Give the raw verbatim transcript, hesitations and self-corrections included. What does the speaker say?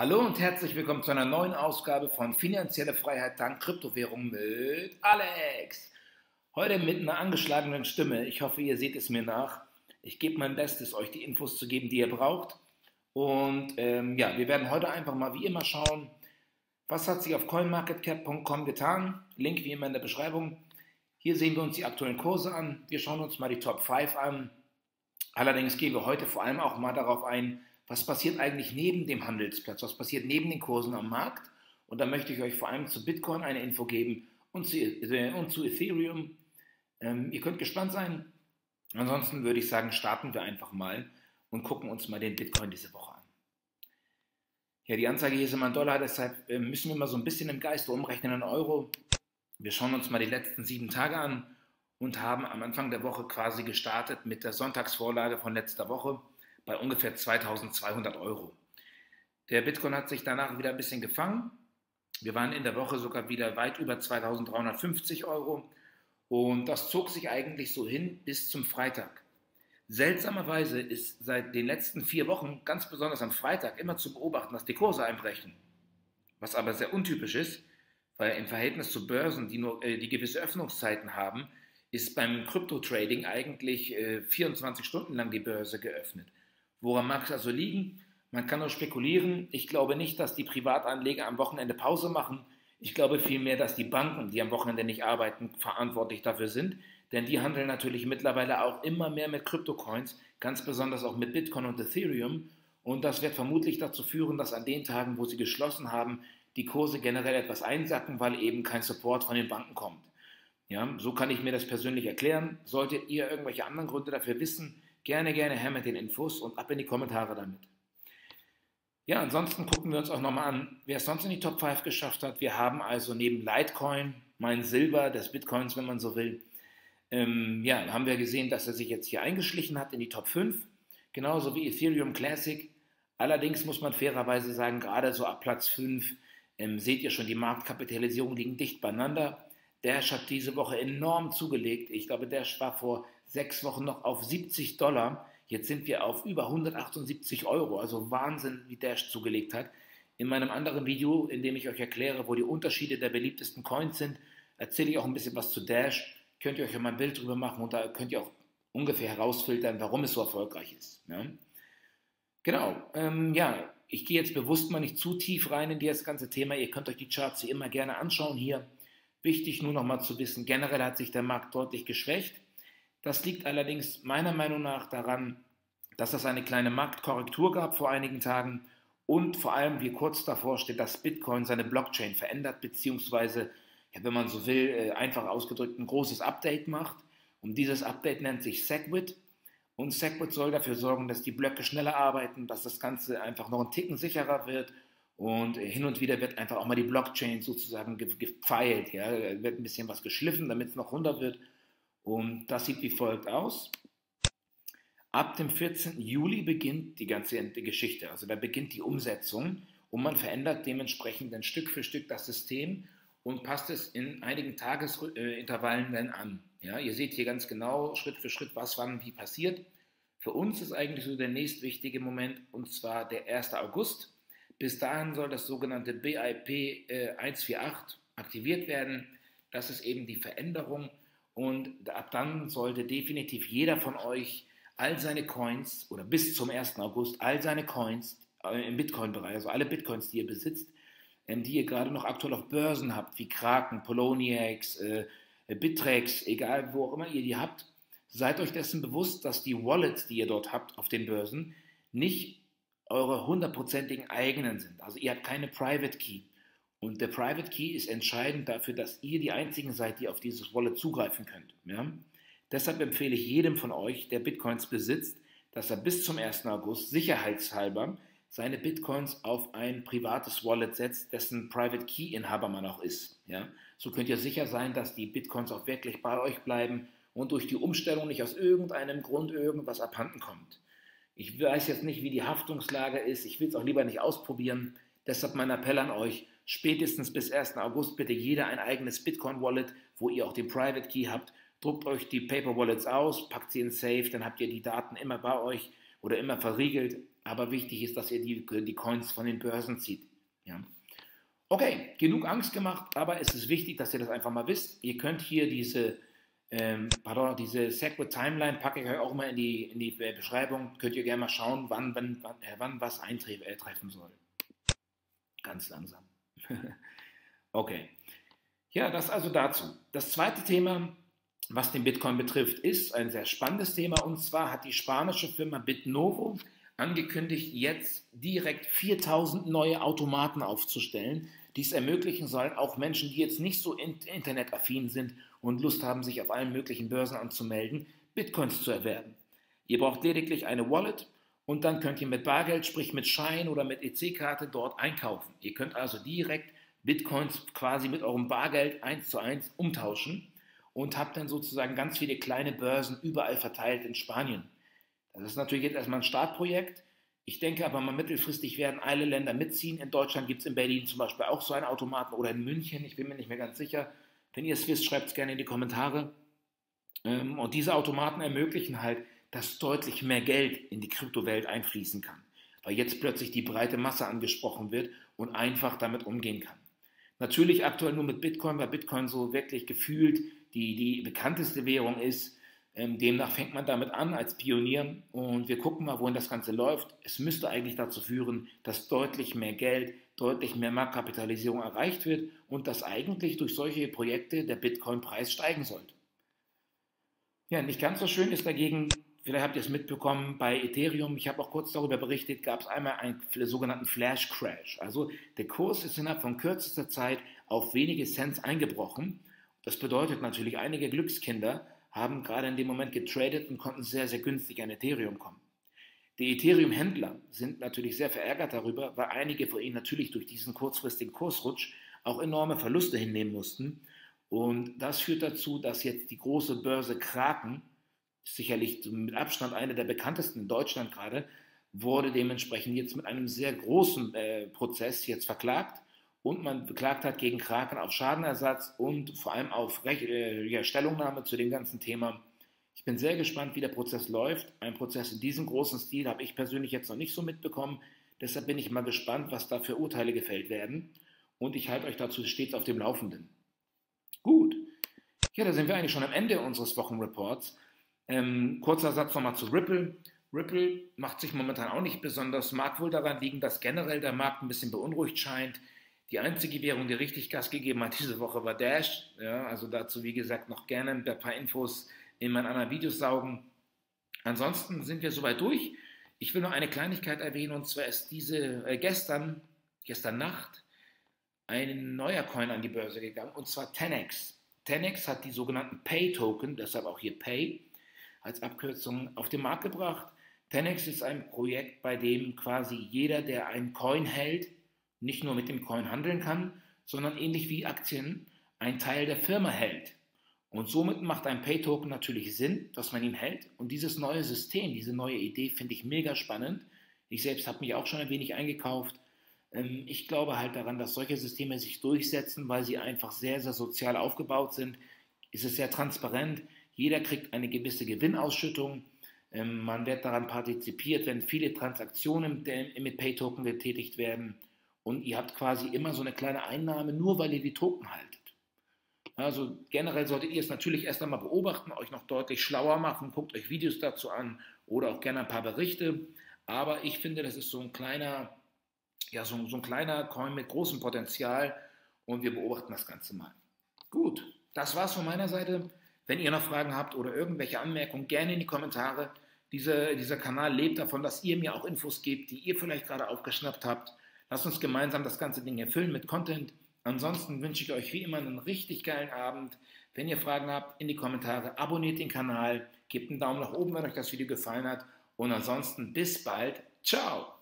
Hallo und herzlich willkommen zu einer neuen Ausgabe von Finanzielle Freiheit dank Kryptowährung mit Alex. Heute mit einer angeschlagenen Stimme. Ich hoffe, ihr seht es mir nach. Ich gebe mein Bestes, euch die Infos zu geben, die ihr braucht. Und ähm, ja, wir werden heute einfach mal wie immer schauen, was hat sich auf coin market cap punkt com getan. Link wie immer in der Beschreibung. Hier sehen wir uns die aktuellen Kurse an. Wir schauen uns mal die Top fünf an. Allerdings gehen wir heute vor allem auch mal darauf ein, was passiert eigentlich neben dem Handelsplatz, was passiert neben den Kursen am Markt. Und da möchte ich euch vor allem zu Bitcoin eine Info geben und zu, äh, und zu Ethereum. Ähm, ihr könnt gespannt sein. Ansonsten würde ich sagen, starten wir einfach mal und gucken uns mal den Bitcoin diese Woche an. Ja, die Anzeige hier ist immer ein Dollar, deshalb äh, müssen wir mal so ein bisschen im Geiste umrechnen in Euro. Wir schauen uns mal die letzten sieben Tage an und haben am Anfang der Woche quasi gestartet mit der Sonntagsvorlage von letzter Woche bei ungefähr zweitausendzweihundert Euro. Der Bitcoin hat sich danach wieder ein bisschen gefangen. Wir waren in der Woche sogar wieder weit über zweitausenddreihundertfünfzig Euro und das zog sich eigentlich so hin bis zum Freitag. Seltsamerweise ist seit den letzten vier Wochen, ganz besonders am Freitag, immer zu beobachten, dass die Kurse einbrechen. Was aber sehr untypisch ist, weil im Verhältnis zu Börsen, die, nur, äh, die gewisse Öffnungszeiten haben, ist beim Krypto-Trading eigentlich äh, vierundzwanzig Stunden lang die Börse geöffnet. Woran mag es also liegen? Man kann nur spekulieren. Ich glaube nicht, dass die Privatanleger am Wochenende Pause machen. Ich glaube vielmehr, dass die Banken, die am Wochenende nicht arbeiten, verantwortlich dafür sind. Denn die handeln natürlich mittlerweile auch immer mehr mit Kryptocoins, ganz besonders auch mit Bitcoin und Ethereum. Und das wird vermutlich dazu führen, dass an den Tagen, wo sie geschlossen haben, die Kurse generell etwas einsacken, weil eben kein Support von den Banken kommt. Ja, so kann ich mir das persönlich erklären. Solltet ihr irgendwelche anderen Gründe dafür wissen, gerne, gerne her mit den Infos und ab in die Kommentare damit. Ja, ansonsten gucken wir uns auch nochmal an, wer es sonst in die Top fünf geschafft hat. Wir haben also neben Litecoin, mein Silber des Bitcoins, wenn man so will, ähm, ja, haben wir gesehen, dass er sich jetzt hier eingeschlichen hat in die Top fünf, genauso wie Ethereum Classic. Allerdings muss man fairerweise sagen, gerade so ab Platz fünf ähm, seht ihr schon, die Marktkapitalisierung liegen dicht beieinander. Dash hat diese Woche enorm zugelegt. Ich glaube, Dash war vor sechs Wochen noch auf siebzig Dollar. Jetzt sind wir auf über hundertachtundsiebzig Euro. Also Wahnsinn, wie Dash zugelegt hat. In meinem anderen Video, in dem ich euch erkläre, wo die Unterschiede der beliebtesten Coins sind, erzähle ich auch ein bisschen was zu Dash. Könnt ihr euch ja mal ein Bild drüber machen und da könnt ihr auch ungefähr herausfiltern, warum es so erfolgreich ist. Ja? Genau, ähm, ja, ich gehe jetzt bewusst mal nicht zu tief rein in das ganze Thema. Ihr könnt euch die Charts hier immer gerne anschauen hier. Wichtig nur noch mal zu wissen, generell hat sich der Markt deutlich geschwächt. Das liegt allerdings meiner Meinung nach daran, dass es eine kleine Marktkorrektur gab vor einigen Tagen und vor allem, wie kurz davor steht, dass Bitcoin seine Blockchain verändert, beziehungsweise, ja, wenn man so will, einfach ausgedrückt ein großes Update macht. Und dieses Update nennt sich Segwit. Und Segwit soll dafür sorgen, dass die Blöcke schneller arbeiten, dass das Ganze einfach noch einen Ticken sicherer wird. Und hin und wieder wird einfach auch mal die Blockchain sozusagen gefeilt. Ja? Da wird ein bisschen was geschliffen, damit es noch runter wird. Und das sieht wie folgt aus. Ab dem vierzehnten Juli beginnt die ganze Geschichte. Also da beginnt die Umsetzung und man verändert dementsprechend dann Stück für Stück das System und passt es in einigen Tagesintervallen dann an. Ja? Ihr seht hier ganz genau Schritt für Schritt, was wann wie passiert. Für uns ist eigentlich so der nächstwichtige Moment, und zwar der erste August. Bis dahin soll das sogenannte B I P äh, hundertachtzig aktiviert werden. Das ist eben die Veränderung und ab dann sollte definitiv jeder von euch all seine Coins oder bis zum ersten August all seine Coins äh, im Bitcoin-Bereich, also alle Bitcoins, die ihr besitzt, ähm, die ihr gerade noch aktuell auf Börsen habt, wie Kraken, Poloniex, äh, Bittrex, egal wo auch immer ihr die habt, seid euch dessen bewusst, dass die Wallets, die ihr dort habt auf den Börsen, nicht eure hundertprozentigen eigenen sind. Also ihr habt keine Private Key. Und der Private Key ist entscheidend dafür, dass ihr die einzigen seid, die auf dieses Wallet zugreifen könnt. Ja? Deshalb empfehle ich jedem von euch, der Bitcoins besitzt, dass er bis zum ersten August sicherheitshalber seine Bitcoins auf ein privates Wallet setzt, dessen Private Key Inhaber man auch ist. Ja? So könnt ihr sicher sein, dass die Bitcoins auch wirklich bei euch bleiben und durch die Umstellung nicht aus irgendeinem Grund irgendwas abhanden kommt. Ich weiß jetzt nicht, wie die Haftungslage ist. Ich will es auch lieber nicht ausprobieren. Deshalb mein Appell an euch, spätestens bis ersten August bitte jeder ein eigenes Bitcoin-Wallet, wo ihr auch den Private Key habt. Druckt euch die Paper Wallets aus, packt sie in Safe, dann habt ihr die Daten immer bei euch oder immer verriegelt. aber wichtig ist, dass ihr die, die Coins von den Börsen zieht. Ja. Okay, genug Angst gemacht, aber es ist wichtig, dass ihr das einfach mal wisst. Ihr könnt hier diese, ähm, pardon, diese Segwit Timeline, packe ich euch auch mal in die, in die Beschreibung, könnt ihr gerne mal schauen, wann, wann, wann, äh, wann was eintreffen soll. Ganz langsam. Okay. Ja, das also dazu. Das zweite Thema, was den Bitcoin betrifft, ist ein sehr spannendes Thema, und zwar hat die spanische Firma Bitnovo angekündigt, jetzt direkt viertausend neue Automaten aufzustellen, die es ermöglichen sollen, auch Menschen, die jetzt nicht so internetaffin sind und Lust haben, sich auf allen möglichen Börsen anzumelden, Bitcoins zu erwerben. Ihr braucht lediglich eine Wallet und dann könnt ihr mit Bargeld, sprich mit Schein oder mit E C-Karte dort einkaufen. Ihr könnt also direkt Bitcoins quasi mit eurem Bargeld eins zu eins umtauschen und habt dann sozusagen ganz viele kleine Börsen überall verteilt in Spanien. Das ist natürlich jetzt erstmal ein Startprojekt. Ich denke aber mal mittelfristig werden alle Länder mitziehen. In Deutschland gibt es in Berlin zum Beispiel auch so einen Automaten oder in München, ich bin mir nicht mehr ganz sicher. Wenn ihr es wisst, schreibt es gerne in die Kommentare. Und diese Automaten ermöglichen halt, dass deutlich mehr Geld in die Kryptowelt einfließen kann, weil jetzt plötzlich die breite Masse angesprochen wird und einfach damit umgehen kann. Natürlich aktuell nur mit Bitcoin, weil Bitcoin so wirklich gefühlt die, die bekannteste Währung ist. Ähm, demnach fängt man damit an als Pionier und wir gucken mal, wohin das Ganze läuft. Es müsste eigentlich dazu führen, dass deutlich mehr Geld, deutlich mehr Marktkapitalisierung erreicht wird und dass eigentlich durch solche Projekte der Bitcoin-Preis steigen sollte. Ja, nicht ganz so schön ist dagegen, vielleicht habt ihr es mitbekommen, bei Ethereum, ich habe auch kurz darüber berichtet, gab es einmal einen sogenannten Flash Crash. Also der Kurs ist innerhalb von kürzester Zeit auf wenige Cents eingebrochen. Das bedeutet natürlich, einige Glückskinder haben gerade in dem Moment getradet und konnten sehr, sehr günstig an Ethereum kommen. Die Ethereum-Händler sind natürlich sehr verärgert darüber, weil einige von ihnen natürlich durch diesen kurzfristigen Kursrutsch auch enorme Verluste hinnehmen mussten. Und das führt dazu, dass jetzt die große Börse Kraken, sicherlich mit Abstand eine der bekanntesten in Deutschland gerade, wurde dementsprechend jetzt mit einem sehr großen äh, Prozess jetzt verklagt. Und man beklagt hat gegen Kraken auf Schadenersatz und vor allem auf Rech äh, ja, Stellungnahme zu dem ganzen Thema. Ich bin sehr gespannt, wie der Prozess läuft. Ein Prozess in diesem großen Stil habe ich persönlich jetzt noch nicht so mitbekommen. Deshalb bin ich mal gespannt, was da für Urteile gefällt werden. Und ich halte euch dazu stets auf dem Laufenden. Gut. Ja, da sind wir eigentlich schon am Ende unseres Wochenreports. Ähm, kurzer Satz nochmal zu Ripple. Ripple macht sich momentan auch nicht besonders. Mag wohl daran liegen, dass generell der Markt ein bisschen beunruhigt scheint. Die einzige Währung, die richtig Gas gegeben hat diese Woche, war Dash. Ja, also dazu, wie gesagt, noch gerne ein paar Infos in meinen anderen Videos saugen. Ansonsten sind wir soweit durch. Ich will noch eine Kleinigkeit erwähnen, und zwar ist diese äh, gestern, gestern Nacht ein neuer Coin an die Börse gegangen, und zwar ten X. ten X hat die sogenannten Pay-Token, deshalb auch hier Pay, als Abkürzung auf den Markt gebracht. ten X ist ein Projekt, bei dem quasi jeder, der einen Coin hält, nicht nur mit dem Coin handeln kann, sondern ähnlich wie Aktien einen Teil der Firma hält. Und somit macht ein Pay-Token natürlich Sinn, dass man ihn hält. Und dieses neue System, diese neue Idee finde ich mega spannend. Ich selbst habe mich auch schon ein wenig eingekauft. Ich glaube halt daran, dass solche Systeme sich durchsetzen, weil sie einfach sehr, sehr sozial aufgebaut sind. Es ist sehr transparent. Jeder kriegt eine gewisse Gewinnausschüttung. Man wird daran partizipiert, wenn viele Transaktionen mit Pay-Token getätigt werden. Und ihr habt quasi immer so eine kleine Einnahme, nur weil ihr die Token haltet. Also generell solltet ihr es natürlich erst einmal beobachten, euch noch deutlich schlauer machen, guckt euch Videos dazu an oder auch gerne ein paar Berichte. Aber ich finde, das ist so ein kleiner, ja, so, so ein kleiner Coin mit großem Potenzial und wir beobachten das Ganze mal. Gut, das war's von meiner Seite. Wenn ihr noch Fragen habt oder irgendwelche Anmerkungen, gerne in die Kommentare. Diese, dieser Kanal lebt davon, dass ihr mir auch Infos gebt, die ihr vielleicht gerade aufgeschnappt habt. Lasst uns gemeinsam das ganze Ding erfüllen mit Content. Ansonsten wünsche ich euch wie immer einen richtig geilen Abend. Wenn ihr Fragen habt, in die Kommentare, abonniert den Kanal, gebt einen Daumen nach oben, wenn euch das Video gefallen hat. Und ansonsten bis bald. Ciao!